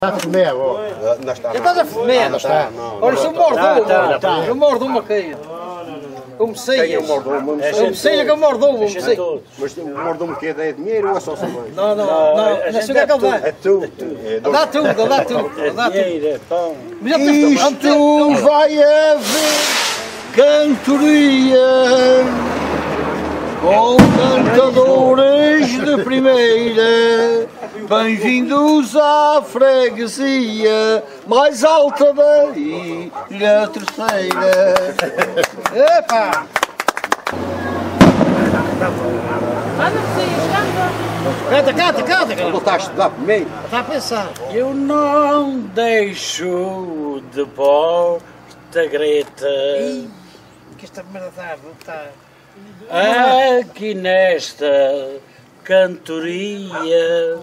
Está a fumar, ó. Não está. Estás a fumar? Não está. Olha, se eu mordo uma. Eu mordo uma caia. Como sei. Quem é o mordomo? Eu sei que eu mordo uma. Mas o mordomo que é dinheiro ou é só salário? Não, não sei o que é que ele dá. É tu. Dá tudo, dá tudo. Dá tudo. Isto vai haver cantoria com cantadores de primeira. Bem-vindos à freguesia mais alta da Ilha Terceira. Epa! Canta. Não está a estudar primeiro? Está a pensar. Eu não deixo de porta greta Que esta merda está. aqui nesta cantoria.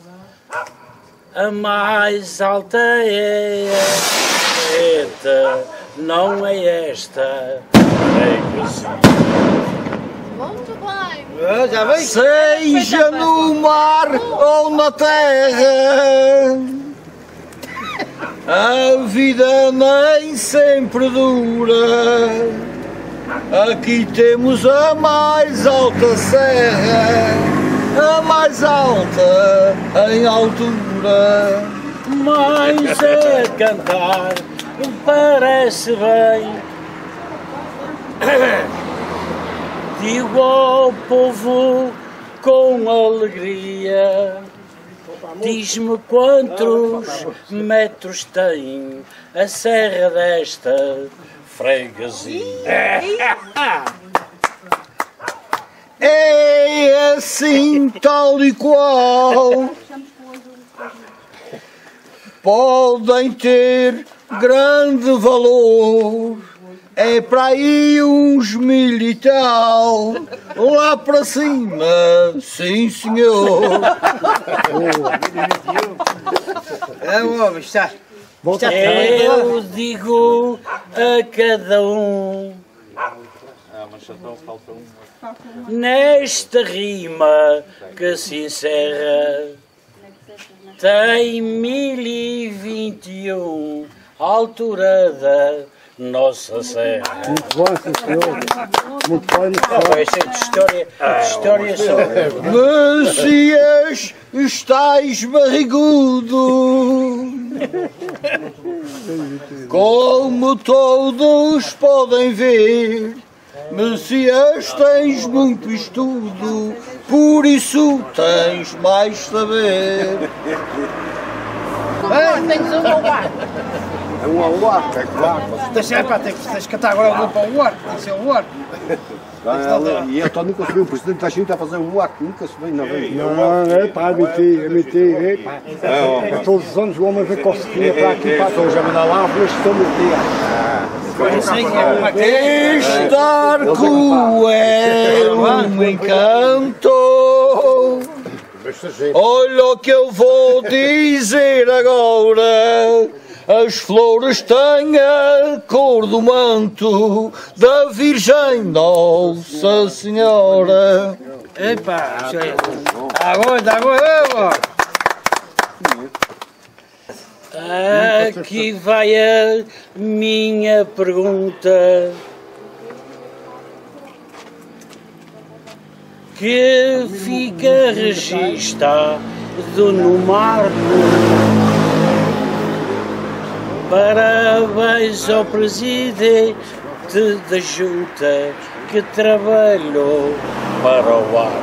A mais alta é a preta, não é esta freguesia. Muito bem. Já vem? Seja no mar ou na terra, a vida nem sempre dura. Aqui temos a mais alta serra, a mais alta em altura. Mas é cantar parece bem. Digo ao povo com alegria, diz-me quantos metros tem a serra desta freguesia. É assim tal e qual. Podem ter grande valor. É para aí uns 1000 e tal. Lá para cima, sim senhor. É o homem, está. Eu digo a cada um, nesta rima que se encerra, tem 1021 altura da nossa serra. Muito bom, sim senhor. Muito bom, muito bom. É cheio de história só. Messias, estais barrigudo. Como todos podem ver, Messias, tens muito estudo, por isso tens mais saber. Tens um ao ar. É um ao ar, é claro. Tens que cantar agora para o ar. Tem que ser o ar. E então nunca subiu, o presidente da China está a fazer um ar que nunca subiu na vez. Não, é pá, mentir. Todos os anos o homem vem com a sequinha para aqui, para a já me dá lá, vou estar no dia. Este arco é um encanto. Olha o que eu vou dizer agora. As flores têm a cor do manto da Virgem Nossa Senhora. Epa, agora. Aqui vai a minha pergunta, que fica registado no marco. Parabéns ao presidente da junta que trabalhou para o ar.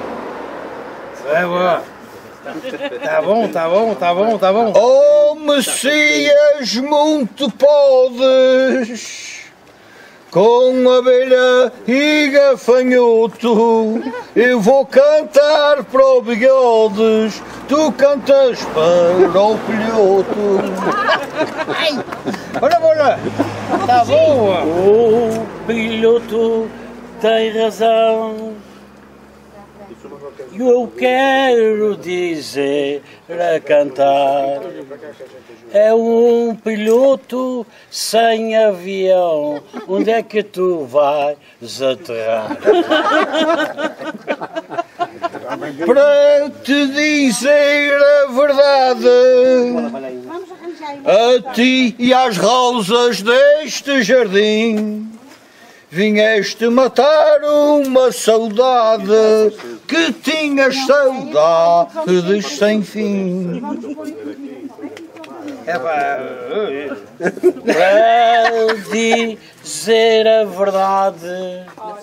Tá bom. Oh, Messias, muito podes, com abelha e gafanhoto, eu vou cantar para o bigodes, tu cantas para o pilhoto. Olha, tá boa. O piloto tem razão. Eu quero dizer a cantar, é um piloto sem avião, onde é que tu vais aterrar? para te dizer a verdade, a ti e às rosas deste jardim, vieste matar uma saudade, que tinhas saudades sem fim. Para dizer a verdade,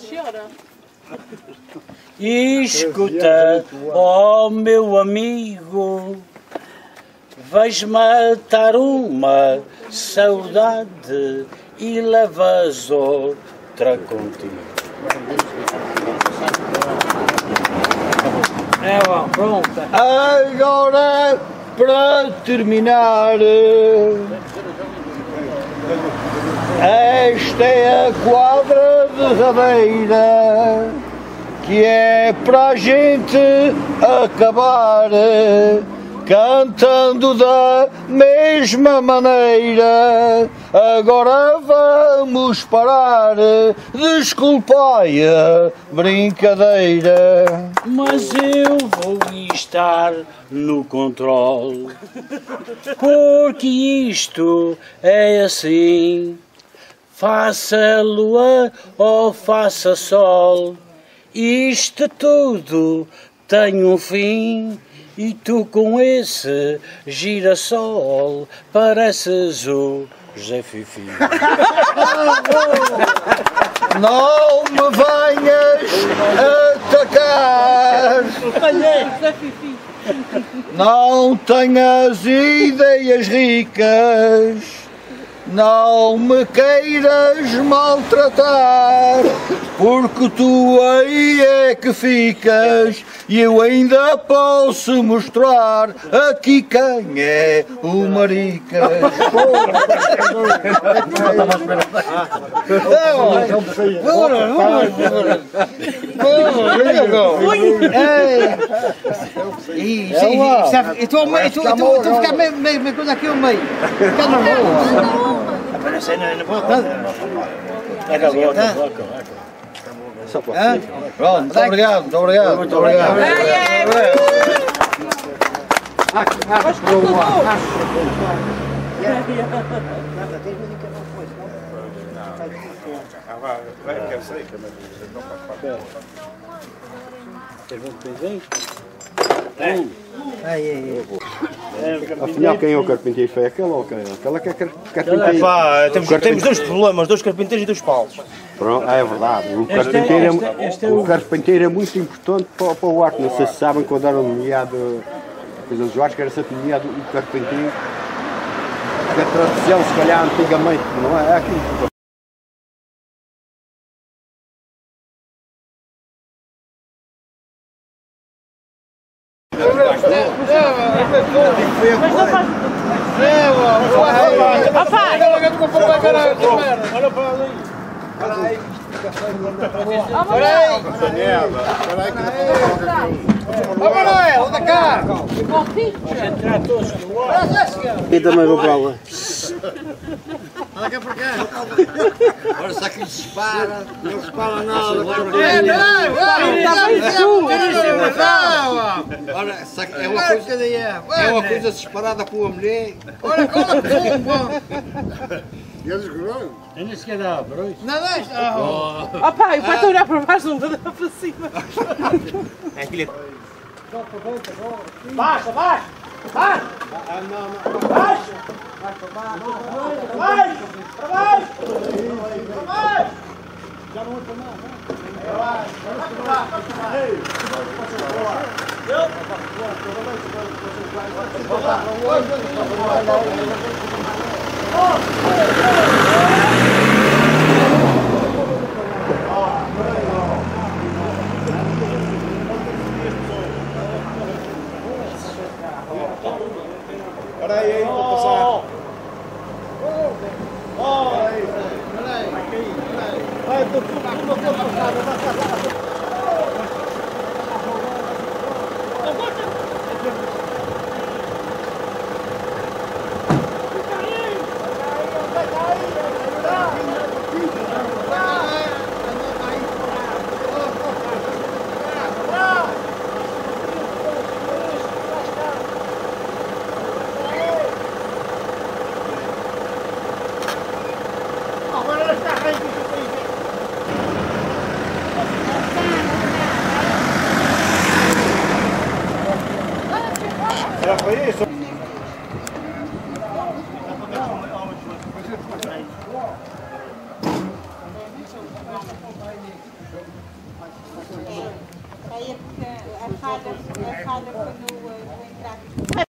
escuta, ó meu amigo, vais matar uma saudade e levas outra contigo. É bom, pronto. Agora, para terminar, esta é a quadra derradeira, que é para a gente acabar cantando da mesma maneira. Agora vamos parar, desculpai a brincadeira. Mas eu vou estar no controle, porque isto é assim, faça lua ou faça sol, isto tudo tem um fim. E tu com esse girassol pareces o Zé Fifi. Não me venhas atacar, não tenhas ideias ricas, não me queiras maltratar, porque tu aí é que ficas e eu ainda posso mostrar aqui quem é o Maricas. Estou a ficar meio coisa aqui ao meio. Ficar na boa. Mas não pode nada. Acabou. Pronto, muito obrigado, muito obrigado, muito obrigado. Afinal, quem é o carpinteiro? Foi aquela ou aquela? Aquela que é carpinteiro. Temos dois problemas, dois carpinteiros e dois paus. Pronto, é verdade. O carpinteiro é muito importante para o arco. Não sei se sabem quando era nomeado coisa dos arcos, era sempre nomeado o carpinteiro. Que a tradução, se calhar, antigamente, não é aqui. Olha para ali. Manuel, anda cá! E também vou para lá. Anda cá para cá! Agora se aqui se dispara, não dispara nada. É uma coisa disparada com a mulher. Olha como! E eles groram? Eu nem sequer dava para isso. Não deixa! Ó pai, o pai está a olhar para baixo, não vai dar para cima. É aquele. Baixa, baixa! Baixa! Baixa! Baixa! Para baixo! Para baixo! Para baixo! Já não entra mais, né? Para baixo! Espera aí, vou passar. Aí é porque a falha quando entrar.